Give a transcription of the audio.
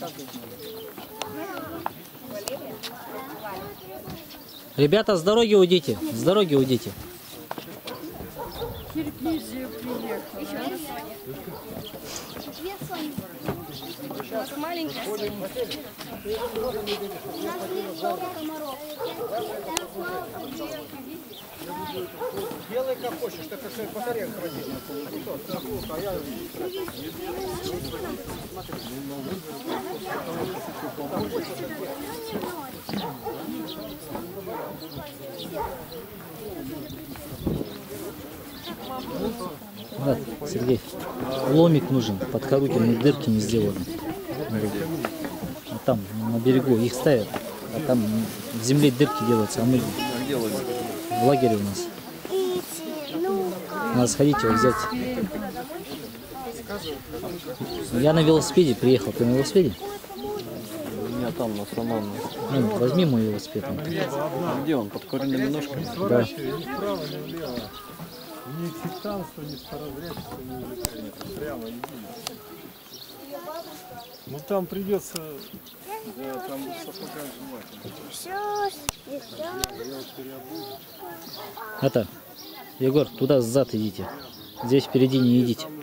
Ребята, с дороги уйдите. С дороги уйдите. Киргизия приехала. Вот маленькая. У нас есть много комаров. Делай как хочешь, так как батарея хранит. Брат, Сергей, ломик нужен, под Харукиной дырки не сделаны. А там, на берегу, их ставят, а там в земле дырки делаются, а мы в лагере у нас. Надо сходить его взять. Я на велосипеде приехал, ты на велосипеде? У меня там на самом. Ну, возьми мой велосипед. Где он? Под коренными ножками? Да. Ни вправо, ни влево. Ни сектанство, ни старозрячество, ни увлекание. Прямо иди. Ну там придется, да, там сапогах желательно. Это, Егор, туда сзад идите. Здесь впереди не идите.